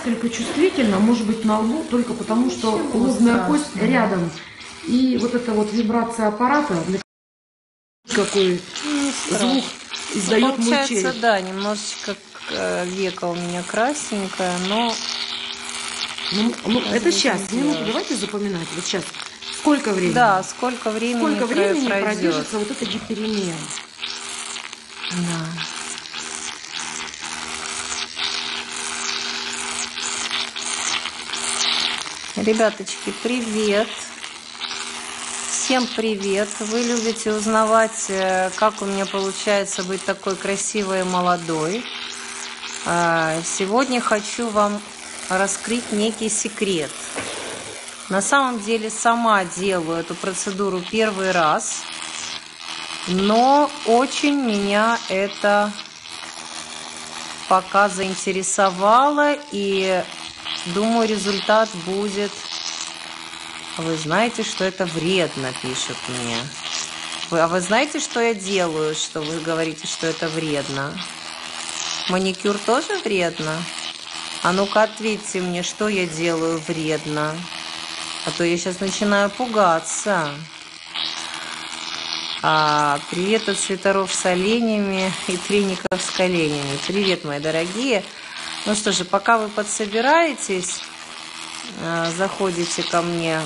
несколько чувствительна, может быть, на лбу, только потому что лобная кость рядом. И вот эта вот вибрация аппарата, какой звук издает мой череп. Получается, да, немножечко века у меня красненькая, но... Ну, это сейчас. Минуту давайте запоминать. Вот сейчас. Сколько времени? Да, сколько времени продержится вот эта гиперемия. Да. Ребяточки, привет! Всем привет! Вы любите узнавать, как у меня получается быть такой красивой и молодой. Сегодня хочу вам раскрыть некий секрет. На самом деле сама делаю эту процедуру первый раз, но очень меня это пока заинтересовало, и думаю, результат будет... Вы знаете, что это вредно, пишут мне. А вы знаете, что я делаю, что вы говорите, что это вредно? Маникюр тоже вредно? А ну-ка ответьте мне, что я делаю вредно. А то я сейчас начинаю пугаться. Привет от свитеров с оленями и треников с коленями. Привет, мои дорогие. Ну что же, пока вы подсобираетесь, заходите ко мне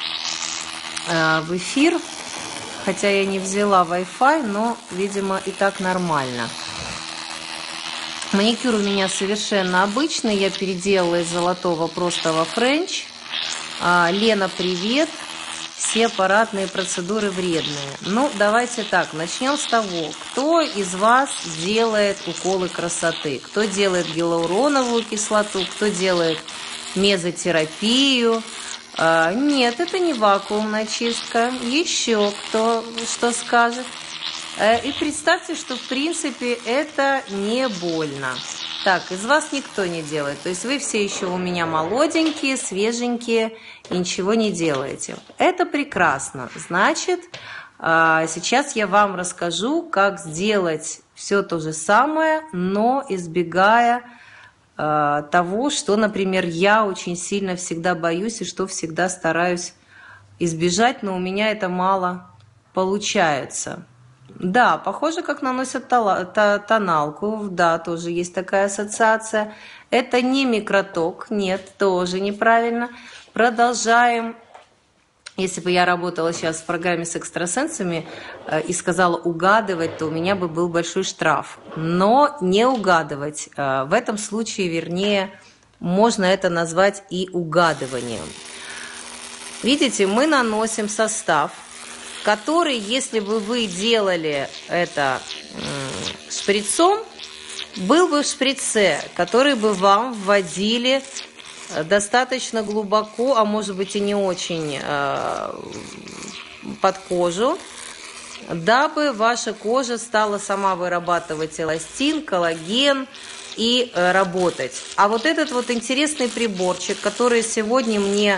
в эфир. Хотя я не взяла Wi-Fi, но, видимо, и так нормально. Маникюр у меня совершенно обычный. Я переделала из золотого просто во френч. Лена, привет. Все аппаратные процедуры вредные. Ну, давайте так, начнем с того, кто из вас делает уколы красоты, кто делает гиалуроновую кислоту, кто делает мезотерапию. Нет, это не вакуумная чистка. Еще кто что скажет. И представьте, что в принципе это не больно. Так, из вас никто не делает. То есть вы все еще у меня молоденькие, свеженькие и ничего не делаете. Это прекрасно. Значит, сейчас я вам расскажу, как сделать все то же самое, но избегая того, что, например, я очень сильно всегда боюсь и что всегда стараюсь избежать, но у меня это мало получается. Да, похоже, как наносят тоналку. Да, тоже есть такая ассоциация. Это не микроток. Нет, тоже неправильно. Продолжаем. Если бы я работала сейчас в программе с экстрасенсами и сказала угадывать, то у меня бы был большой штраф. Но не угадывать. В этом случае, вернее, можно это назвать и угадыванием. Видите, мы наносим состав, который, если бы вы делали это шприцом, был бы в шприце, который бы вам вводили достаточно глубоко, а может быть и не очень под кожу, дабы ваша кожа стала сама вырабатывать эластин, коллаген и работать. А вот этот вот интересный приборчик, который сегодня мне...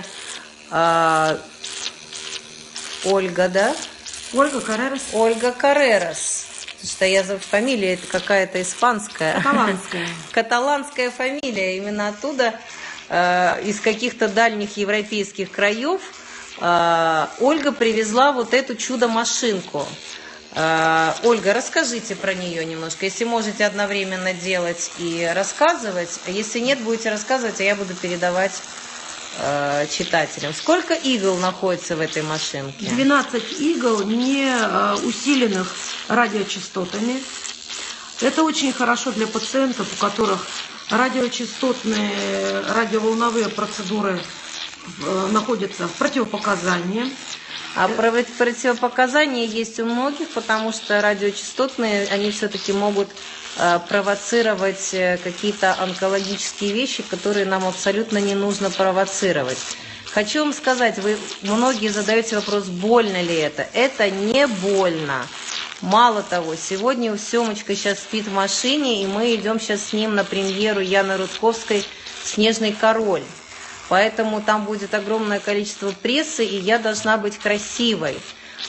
Ольга, да? Ольга Каррерас. Ольга Каррерас. Потому что фамилия это какая-то испанская. Каталанская. Каталанская фамилия. Именно оттуда, из каких-то дальних европейских краев, Ольга привезла вот эту чудо-машинку. Ольга, расскажите про нее немножко. Если можете одновременно делать и рассказывать. Если нет, будете рассказывать, а я буду передавать читателям. Сколько игл находится в этой машинке? 12 игл, не усиленных радиочастотами. Это очень хорошо для пациентов, у которых радиочастотные, радиоволновые процедуры находятся в противопоказании. А противопоказания есть у многих, потому что радиочастотные, они все-таки могут провоцировать какие-то онкологические вещи, которые нам абсолютно не нужно провоцировать. Хочу вам сказать, многие задаете вопрос, больно ли это. Это не больно. Мало того, сегодня Семочка сейчас спит в машине, и мы идем сейчас с ним на премьеру Яны Рудковской «Снежный король». Поэтому там будет огромное количество прессы, и я должна быть красивой.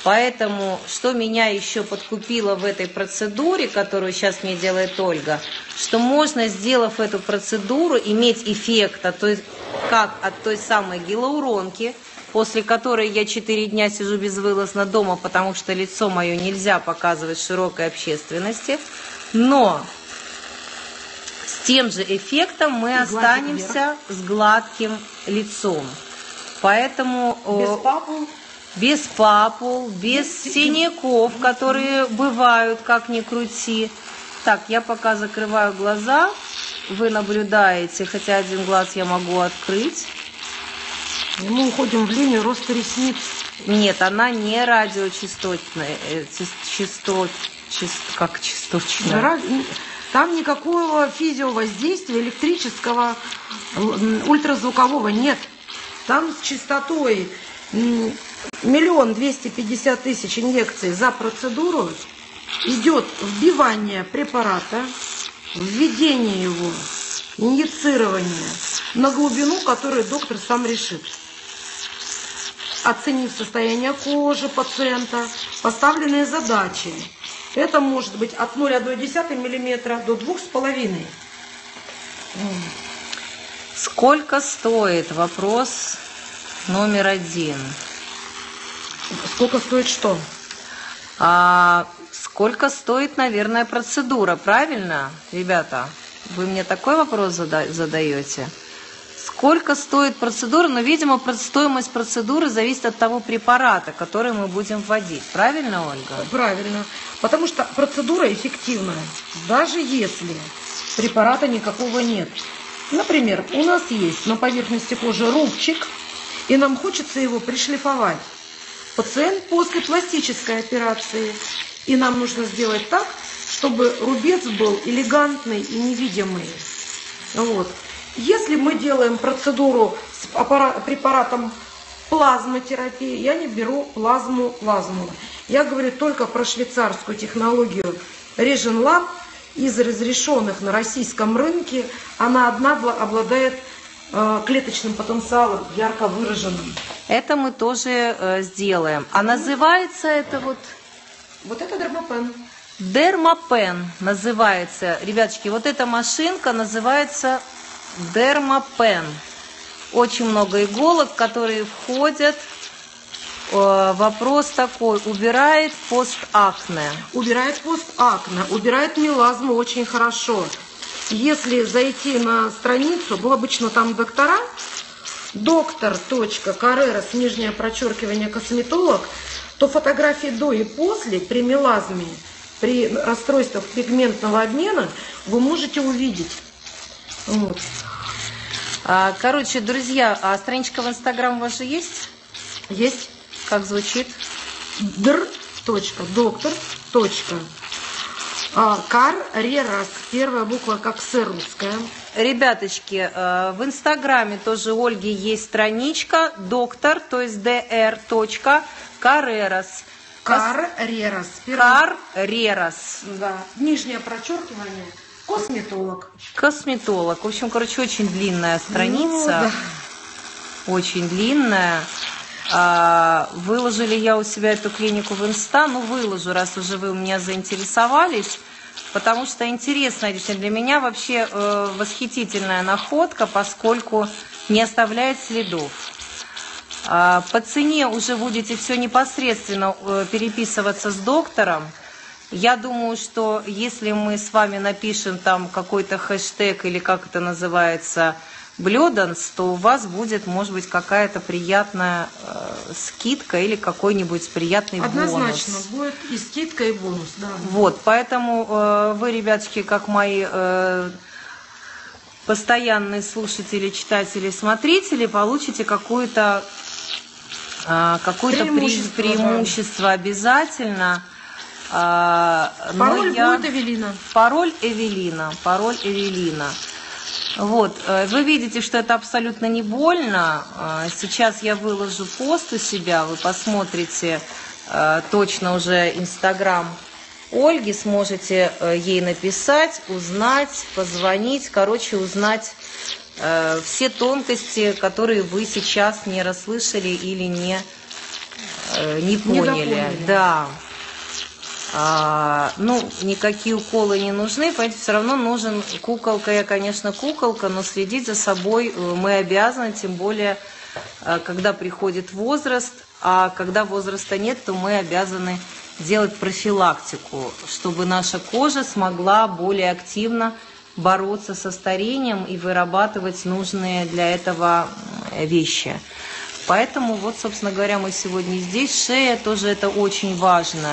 Поэтому, что меня еще подкупило в этой процедуре, которую сейчас мне делает Ольга, что можно, сделав эту процедуру, иметь эффект как от той самой гиалуронки, после которой я 4 дня сижу безвылазно дома, потому что лицо мое нельзя показывать широкой общественности, но с тем же эффектом мы останемся с гладким лицом. Поэтому без папул, без синяков, которые бывают, как ни крути. Так, я пока закрываю глаза, вы наблюдаете, хотя один глаз я могу открыть. И мы уходим в линию роста ресниц. Нет, она не радиочастотная, как частотная. Там никакого физиовоздействия электрического, ультразвукового нет. Там с частотой 1 250 000 инъекций за процедуру идет вбивание препарата, введение его, инъецирование на глубину, которую доктор сам решит. Оценив состояние кожи пациента, поставленные задачи. Это может быть от 0,1 мм до 2,5 мм. Сколько стоит? Вопрос номер 1. Сколько стоит что? Сколько стоит, наверное, процедура, правильно, ребята? Вы мне такой вопрос задаете? Сколько стоит процедура? Но, видимо, стоимость процедуры зависит от того препарата, который мы будем вводить. Правильно, Ольга? Правильно. Потому что процедура эффективная, даже если препарата никакого нет. Например, у нас есть на поверхности кожи рубчик, и нам хочется его пришлифовать. Пациент после пластической операции, и нам нужно сделать так, чтобы рубец был элегантный и невидимый. Вот. Если мы делаем процедуру с препаратом плазмотерапии, я не беру плазму. Я говорю только про швейцарскую технологию Regen Lab. Из разрешенных на российском рынке она одна обладает клеточным потенциалом ярко выраженным. Это мы тоже сделаем. А называется это вот... Вот это Dermapen. Dermapen называется. Ребяточки, вот эта машинка называется Dermapen. Очень много иголок, которые входят. Вопрос такой: убирает постакне. Убирает постакне, убирает мелазму очень хорошо. Если зайти на страницу, обычно там доктора, доктор.каррерас, нижнее прочеркивание, косметолог, то фотографии до и после при мелазме, при расстройствах пигментного обмена вы можете увидеть. Вот. Короче, друзья, а страничка в Инстаграм у вас же есть? Есть. Как звучит? Doc.Каррерас. Первая буква как С русская. Ребяточки, в Инстаграме тоже у Ольги есть страничка доктор, то есть dr.Каррерас. Каррерас. Каррерас. Да. Нижнее прочеркивание. Косметолог. Косметолог. В общем, короче, очень длинная страница. Ну, да. Очень длинная. Выложили я у себя эту клинику в Инста, выложу, раз уже вы у меня заинтересовались, потому что интересно, для меня вообще восхитительная находка, поскольку не оставляет следов. По цене уже будете все непосредственно переписываться с доктором. Я думаю, что если мы с вами напишем там какой-то хэштег или как это называется, Блёданс, то у вас будет, может быть, какая-то приятная скидка или какой-нибудь приятный бонус. Однозначно, будет и скидка, и бонус, да. Вот, поэтому вы, ребяточки, как мои постоянные слушатели, читатели, смотрители, получите какое-то преимущество обязательно. Пароль будет Эвелина. Пароль Эвелина. Вот, вы видите, что это абсолютно не больно. Сейчас я выложу пост у себя, вы посмотрите точно уже Инстаграм Ольги, сможете ей написать, узнать, позвонить, узнать все тонкости, которые вы сейчас не расслышали или не не поняли. Да. Ну, никакие уколы не нужны, поэтому все равно нужен куколка. Я, конечно, куколка, но следить за собой мы обязаны, тем более, когда приходит возраст. А когда возраста нет, то мы обязаны делать профилактику, чтобы наша кожа смогла более активно бороться со старением и вырабатывать нужные для этого вещи. Поэтому вот, собственно говоря, мы сегодня здесь. Шея тоже это очень важно.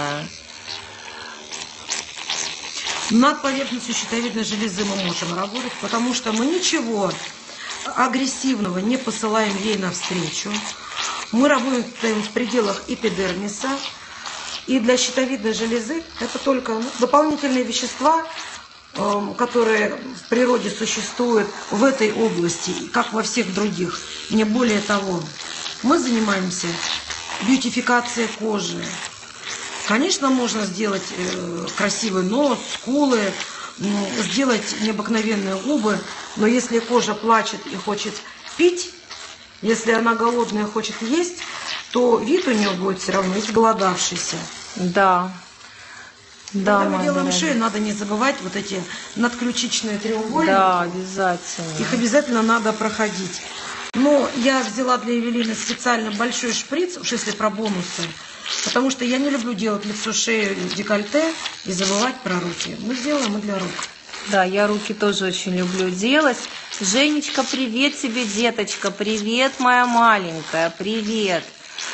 Над поверхностью щитовидной железы мы можем работать, потому что мы ничего агрессивного не посылаем ей навстречу. Мы работаем в пределах эпидермиса. И для щитовидной железы это только дополнительные вещества, которые в природе существуют в этой области, как во всех других. Не более того, мы занимаемся бьютификацией кожи. Конечно, можно сделать красивый нос, скулы, сделать необыкновенные губы, но если кожа плачет и хочет пить, если она голодная и хочет есть, то вид у нее будет все равно изголодавшийся. Да. Да, когда мы делаем шею, надо не забывать вот эти надключичные треугольники. Да, обязательно. Их обязательно надо проходить. Но я взяла для Евелины специально большой шприц, уж если про бонусы, потому что я не люблю делать лицо, шею, декольте и забывать про руки. Мы сделаем и для рук. Да, я руки тоже очень люблю делать. Женечка, привет тебе, деточка. Привет, моя маленькая, привет.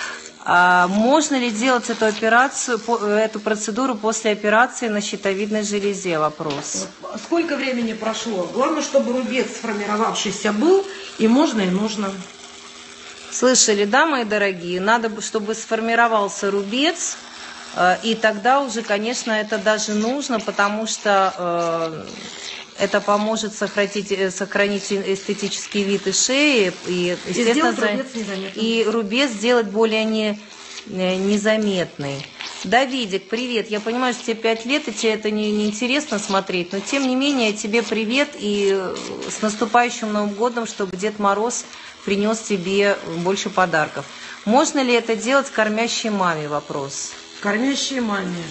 Можно ли делать эту операцию, эту процедуру после операции на щитовидной железе? Вопрос. Сколько времени прошло? Главное, чтобы рубец сформировавшийся был, и можно, и нужно. Слышали, да, мои дорогие? Надо, чтобы сформировался рубец, и тогда уже, конечно, это даже нужно, потому что это поможет сохранить эстетический вид и шеи, и, естественно, и рубец сделать более незаметный. Давидик, привет. Я понимаю, что тебе 5 лет, и тебе это не интересно смотреть, но тем не менее тебе привет и с наступающим Новым годом, чтобы Дед Мороз принес тебе больше подарков. Можно ли это делать кормящей маме? Вопрос. Кормящей маме.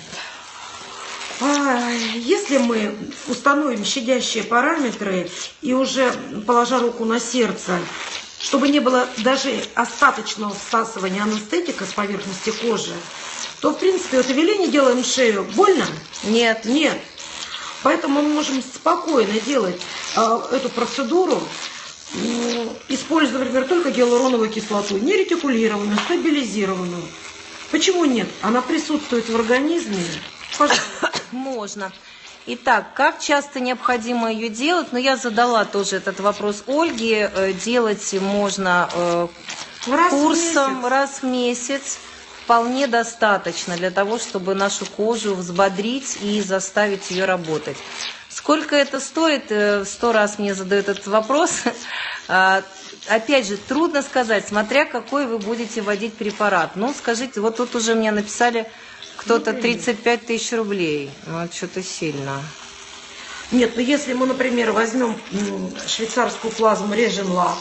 Если мы установим щадящие параметры и уже, положа руку на сердце, чтобы не было даже остаточного всасывания анестетика с поверхности кожи, то, в принципе, вот Евелине делаем шею. Больно? Нет. Нет. Поэтому мы можем спокойно делать эту процедуру, используя, например, только гиалуроновую кислоту, не ретикулированную, стабилизированную. Почему нет? Она присутствует в организме. Пожалуйста. Можно. Итак, как часто необходимо ее делать? Ну, я задала тоже этот вопрос Ольге. Делать можно курсом раз в месяц. Вполне достаточно для того, чтобы нашу кожу взбодрить и заставить ее работать. Сколько это стоит? 100 раз мне задают этот вопрос. Опять же, трудно сказать, смотря какой вы будете вводить препарат. Ну, скажите, вот тут уже мне написали кто-то 35 тысяч рублей. Ну, что-то сильно. Нет, ну если мы, например, возьмем швейцарскую плазму Реженлаб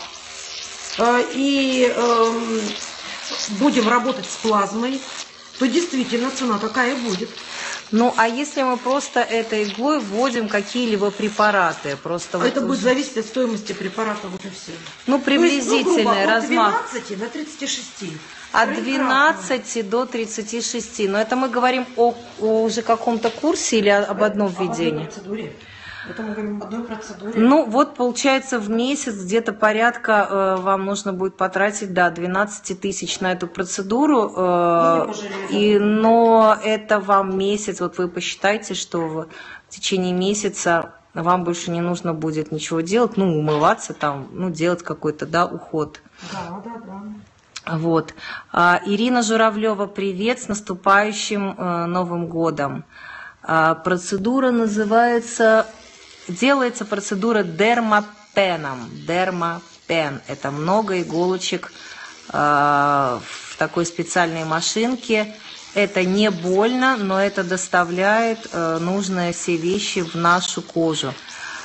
и будем работать с плазмой, то действительно цена такая будет. Ну, а если мы просто этой иглой вводим какие-либо препараты? Просто это будет зависеть от стоимости препарата, вот и все. Ну, приблизительный размах. От 12 до 36. От 12 до 36. Но это мы говорим о уже каком-то курсе или об одном введении? Об одной процедуре. Это мы говорим об одной процедуре. Ну, вот получается в месяц где-то порядка вам нужно будет потратить, да, 12 тысяч на эту процедуру. Но это вам месяц, вот вы посчитайте, что в течение месяца вам больше не нужно будет ничего делать, ну, умываться там, ну, делать какой-то, да, уход. Да. Вот. Ирина Журавлева, привет, с наступающим Новым годом. Процедура называется, делается процедура дермапеном. Дермапен. Это много иголочек в такой специальной машинке. Это не больно, но это доставляет нужные все вещи в нашу кожу.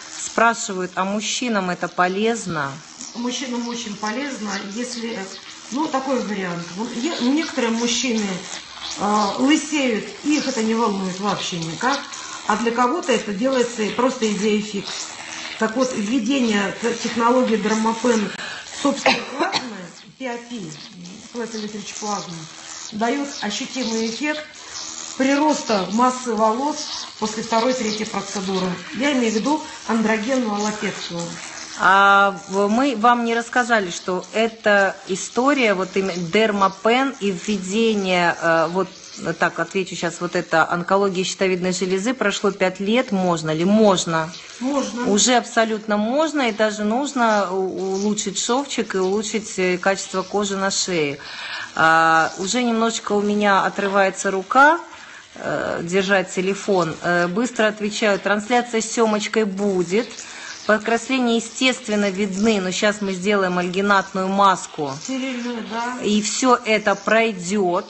Спрашивают, а мужчинам это полезно? Мужчинам очень полезно, если Ну, такой вариант. Некоторые мужчины лысеют, и их это не волнует вообще никак. А для кого-то это делается просто идея фикс. Так вот, введение технологии Dermapen собственной плазмы, PAP, Flat плазмы, дает ощутимый эффект прироста массы волос после второй-третьей процедуры. Я имею в виду андрогенную аллопецию. А мы вам не рассказали, что эта история, вот именно Dermapen и введение, вот так отвечу сейчас, вот это онкология щитовидной железы, прошло 5 лет, можно ли? Можно. Можно. Уже абсолютно можно, и даже нужно улучшить шовчик и улучшить качество кожи на шее. Уже немножечко у меня отрывается рука держать телефон. Быстро отвечаю, трансляция с Семочкой будет. Подкрасления, естественно, видны, но сейчас мы сделаем альгинатную маску. Стерильную, да. И все это пройдет.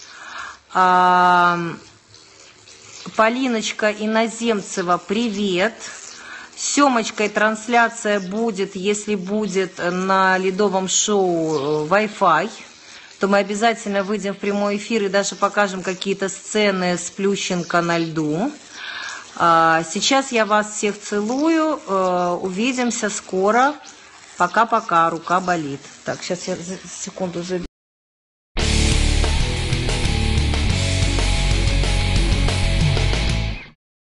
Полиночка Иноземцева, привет. С Семочкой трансляция будет, если будет на ледовом шоу Wi-Fi, то мы обязательно выйдем в прямой эфир и даже покажем какие-то сцены с Плющенко на льду. Сейчас я вас всех целую. Увидимся скоро. Пока-пока. Рука болит. Так, сейчас я секунду заберу.